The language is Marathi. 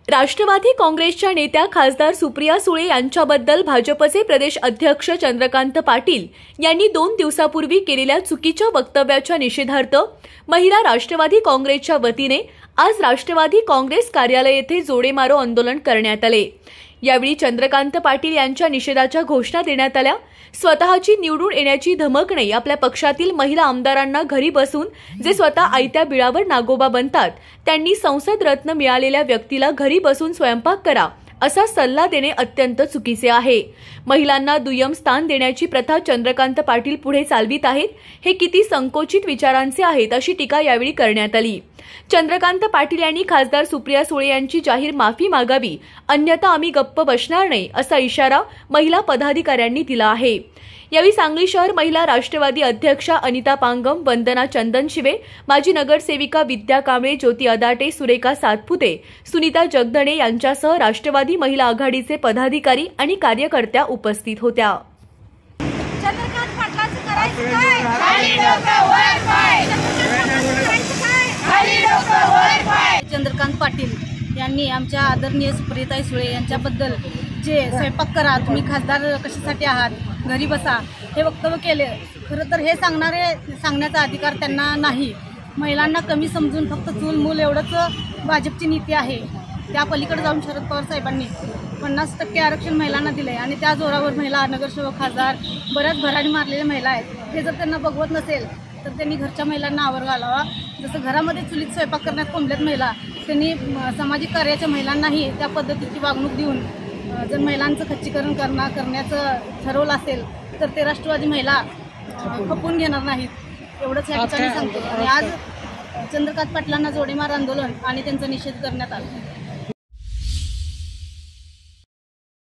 राष्ट्रवादी काँग्रेसच्या नेत्या खासदार सुप्रिया सुळे यांच्याबद्दल भाजपचे प्रदेश अध्यक्ष चंद्रकांत पाटील यांनी 2 दिवसापूर्वी केलेल्या चुकीच्या वक्तव्याच्या निषेधार्थ महिला राष्ट्रवादी काँग्रेसच्या वतीने आज राष्ट्रवादी काँग्रेस कार्यालय येथे जोडेमारो आंदोलन करण्यात आले। यावेळी चंद्रकांत पाटील यांच्या निषेधाच्या घोषणा देण्यात आल्या। स्वतःची निवडून येण्याची धमक नाही, आपल्या पक्षातील महिला आमदारांना घरी बसून जे स्वतः आयत्या बिळावर नागोबा बनतात त्यांनी संसद रत्न मिळालेल्या व्यक्तीला घरी बसून स्वयंपाक करा असा सल्ला देणे अत्यंत चुकीचे आहे। महिलांना दुय्यम स्थान देण्याची प्रथा चंद्रकांत पाटील पुढे चालवित आहेत। हे किती संकोचित विचारांचे आहेत अशी टीका यावेळी करण्यात आली। चंद्रकांत पाटील यांनी खासदार सुप्रिया सुळे यांची जाहीर माफी मागावी, अन्यथा आम्ही गप्प बसणार नाही असा इशारा महिला पदाधिकाऱ्यांनी दिला आहे। यावेळी सांगली शहर महिला राष्ट्रवादी अध्यक्षा अनिता पांगम, वंदना चंदनशिवे, माजी नगरसेविका विद्या कांबळे, ज्योती अदाटे, सुरेखा सातपुते, सुनीता जगधणे यांच्यासह राष्ट्रवादी महिला आघाडीचे पदाधिकारी आणि कार्यकर्त्या उपस्थित होत्या। चंद्रकांत पाटलांचं करायचं काय? खाली डोकं वर पाय। चंद्रकांत पाटील यांनी आमच्या आदरणीय सुप्रियाताई सुळे यांच्याबद्दल जे स्वयंपाक करा, तुम्ही खासदार कशासाठी आहात, घरी बसा, हे वक्तव्य केले। खरं तर हे सांगण्याचा अधिकार त्यांना नाही। महिलांना कमी समजून फक्त चूल मूल एवढंच भाजपची नीती आहे। त्या पलीकडे जाऊन शरद पवार साहेबांनी 50% आरक्षण महिलांना दिले आणि त्या जोरावर महिला नगरसेवक, खासदार, बऱ्याच भराडी मारलेल्या महिला आहेत। हे जर त्यांना बघवत नसेल तर त्यांनी घरच्या महिलांना आवर घालावा। जसं घरामध्ये चुलीत स्वयंपाक करण्यात कोंबल्यात महिला, त्यांनी सामाजिक कार्याच्या महिलांनाही त्या पद्धतीची वागणूक देऊन जर महिलांचं खच्चीकरण करण्याचं ठरवलं असेल तर ते राष्ट्रवादी महिला खपून घेणार नाहीत, एवढंच या ठिकाणी सांगतो। आणि आज चंद्रकांत पाटलांना जोडेमार आंदोलन आणि त्यांचा निषेध करण्यात आला।